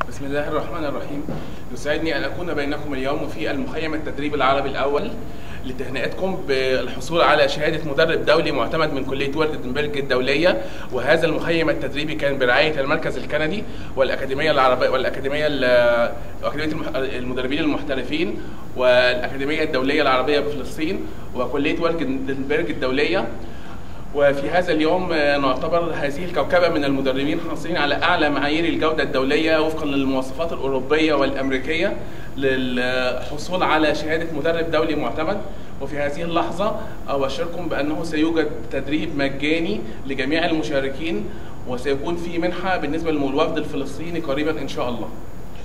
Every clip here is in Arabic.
بسم الله الرحمن الرحيم. يسعدني أن أكون بينكم اليوم في المخيم التدريب العربي الأول لتهنئتكم بالحصول على شهادة مدرب دولي معتمد من كلية وردنبرج الدولية. وهذا المخيم التدريبي كان برعاية المركز الكندي والأكاديمية العربية وأكاديمية المدربين المحترفين والأكاديمية الدولية العربية بفلسطين وكلية وردنبرج الدولية. وفي هذا اليوم نعتبر هذه الكوكبة من المدربين حاصلين على أعلى معايير الجودة الدولية وفقا للمواصفات الأوروبية والأمريكية للحصول على شهادة مدرب دولي معتمد. وفي هذه اللحظة أبشركم بأنه سيوجد تدريب مجاني لجميع المشاركين، وسيكون في منحة بالنسبة للوفد الفلسطيني قريبا إن شاء الله.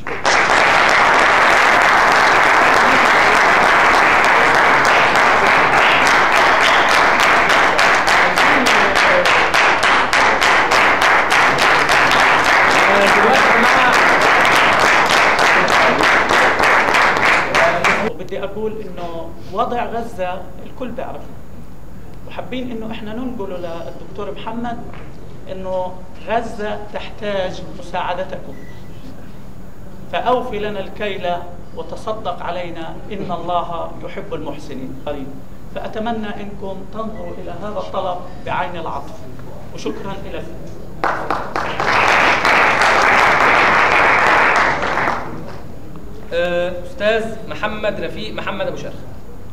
بدي أقول إنه وضع غزة الكل بيعرفه، وحابين إنه إحنا ننقله للدكتور محمد إنه غزة تحتاج مساعدتكم، فأوفي لنا الكيل وتصدق علينا إن الله يحب المحسنين. فأتمنى إنكم تنظروا إلى هذا الطلب بعين العطف، وشكرا لكم. أستاذ محمد رفيق محمد أبو شرخ.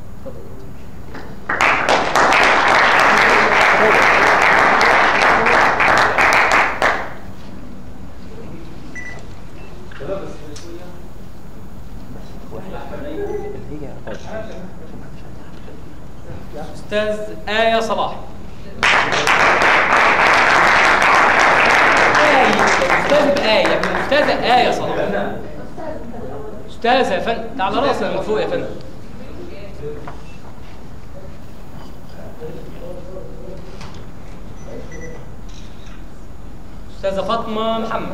أستاذ آية صلاح. أستاذة آية صلاح. أستاذة يا فندم، ده على راسنا من فوق يا فندم. أستاذة فاطمة محمد.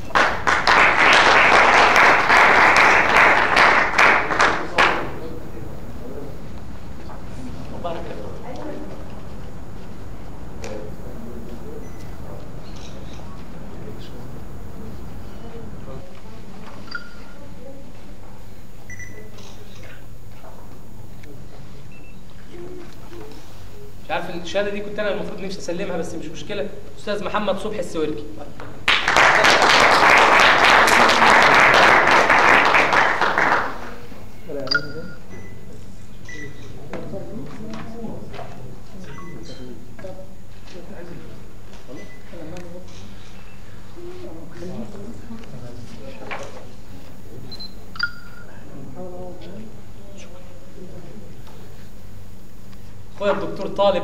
مش عارف الشهاده دي كنت انا المفروض نفسي اسلمها، بس مش مشكله. استاذ محمد صبحي السويركي. اخويا الدكتور طالب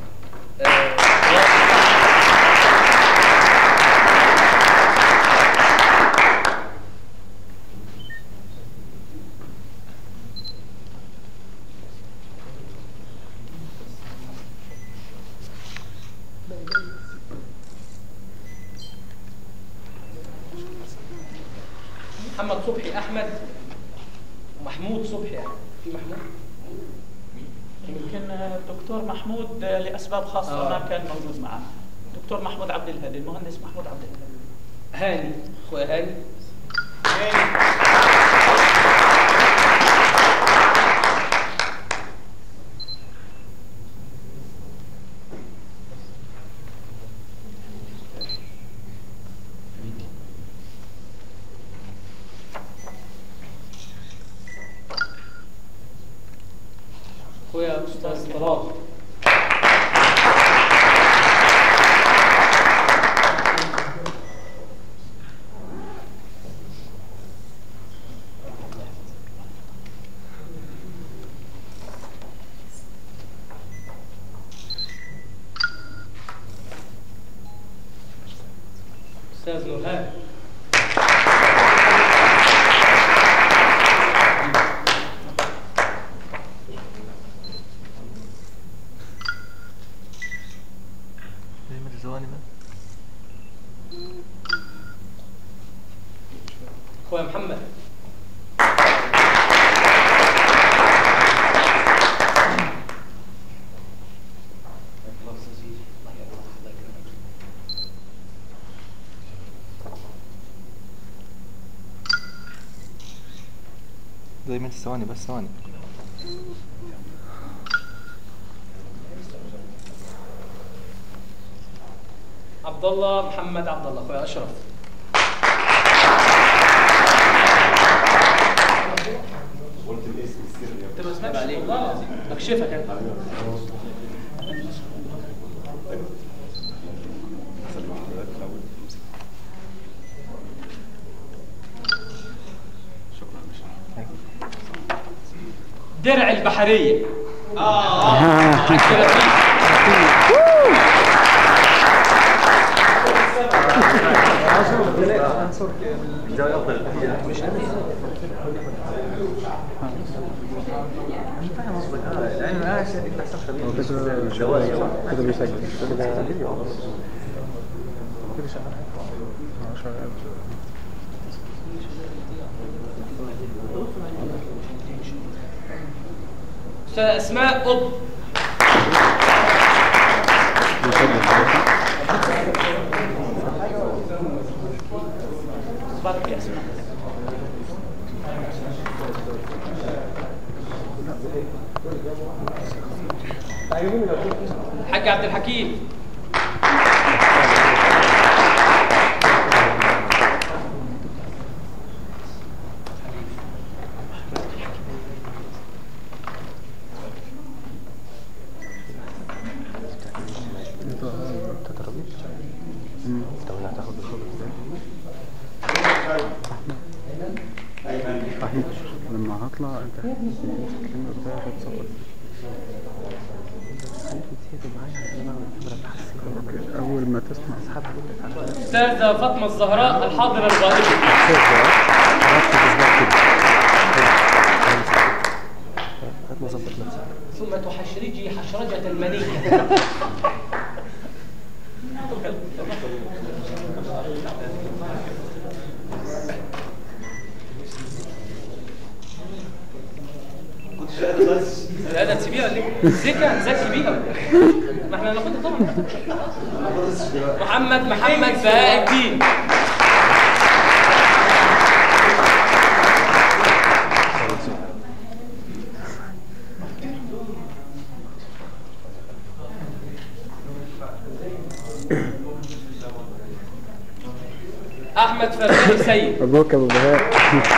محمد صبحي احمد ومحمود صبحي. يعني في محمود يمكن الدكتور محمود لأسباب خاصة ما كان موجود معنا. الدكتور محمود عبد الهادي، المهندس محمود عبد الهادي. هاني، اخويا هاني. اخويا استاذ طلال. استاذ نورهان. اخويا محمد. زي ما انت. ثواني بس ثواني. عبد الله محمد عبد الله، اخويا اشرف. قلت الاسم السري انت ما سمعتش عليك والله العظيم بكشفك انا. درع البحرية. كده بيسجل أستاذة أسماء قطب. بارك يا اسماء. الحاج عبد الحكيم. لما هطلع انت الكلمة بتاعتك هتصور. اول ما تسمع أستاذة فاطمة الزهراء الحاضرة الغائبة. ثم تحشرجي حشرجة المنية. لا ده تسيبيها ليه؟ زكا زكي بيها. ما احنا هناخدها طبعا. محمد بهاء الدين. احمد فرزاق سيد. ابوك ابو بهاء.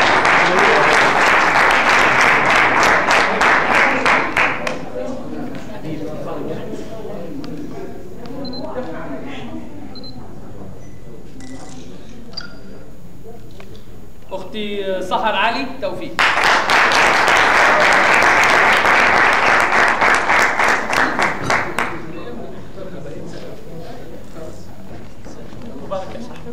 اختي سحر علي توفيق. مبارك يا صاحبي.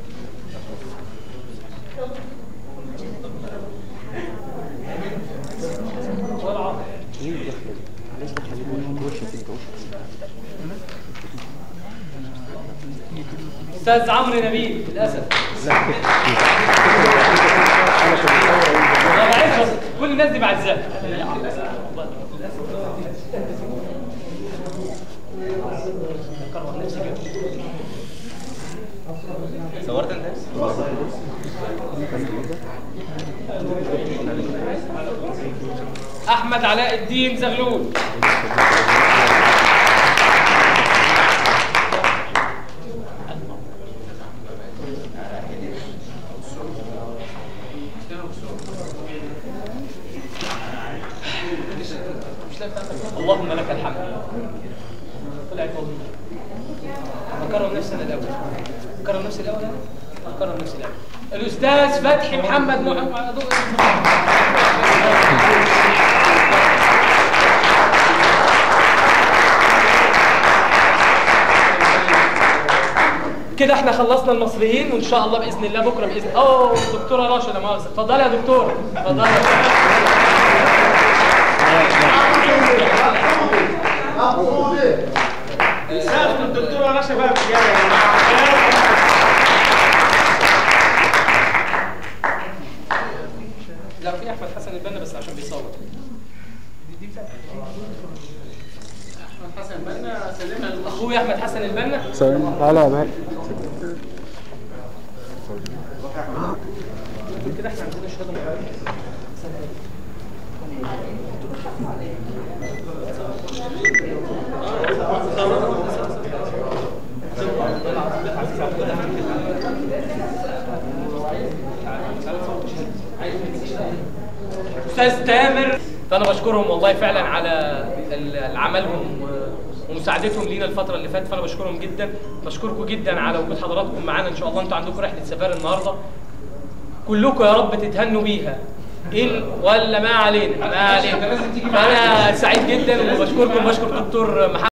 استاذ عمرو نبيل للاسف. انا بعرف كل الناس دي بعزها. صورت انت؟ احمد علاء الدين زغلول. اللهم لك الحمد. طلعت والله. بكرم نفسي انا الاول. بكرم نفسي الاول انا. بكرم نفسي الاول. الاستاذ فتحي محمد كده احنا خلصنا المصريين وان شاء الله باذن الله بكره باذن دكتوره راشده مؤاخذه. اتفضلي يا دكتوره. اتفضلي. الدكتوره رشا بقى لا في احمد حسن البنا بس عشان بيصور. احمد حسن البنا سلمها اخويا احمد حسن البنا. تعالى يا بهاء. كده احنا عندنا شهاده استاذ تامر، فانا بشكرهم والله فعلا على عملهم ومساعدتهم لينا الفتره اللي فاتت، فانا بشكرهم جدا. بشكركم جدا على وجود حضراتكم معانا. ان شاء الله انتوا عندكم رحله سفاري النهارده كلكم يا رب تتهنوا بيها، ولا ما علينا. فانا سعيد جدا وبشكركم، بشكر الدكتور محمد.